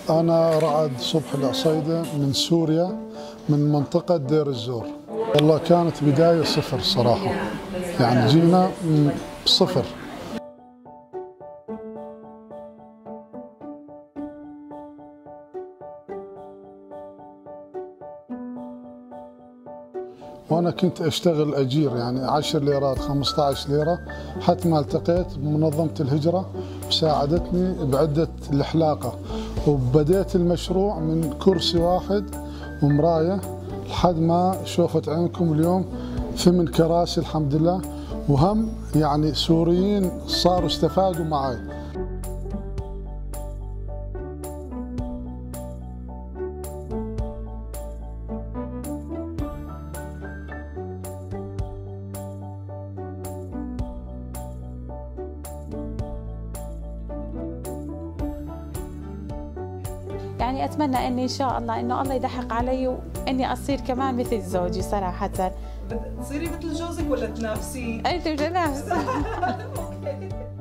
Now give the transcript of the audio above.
أنا رعد صبح العصيدة من سوريا، من منطقة دير الزور. والله كانت بداية صفر صراحة، يعني جينا صفر. وأنا كنت أشتغل أجير، يعني 10 ليرات 15 ليرة، حتى ما التقيت بمنظمة الهجرة وساعدتني بعدة الحلاقة، وبديت المشروع من كرسي واحد ومراية لحد ما شوفت عينكم اليوم 8 كراسي الحمد لله، وهم يعني سوريين صاروا استفادوا معي. يعني أتمنى إني إن شاء الله إنه الله يدحق علي وإني أصير كمان مثل زوجي صراحة. تصيري مثل جوزك ولا تنافسيه؟ أي تنافس.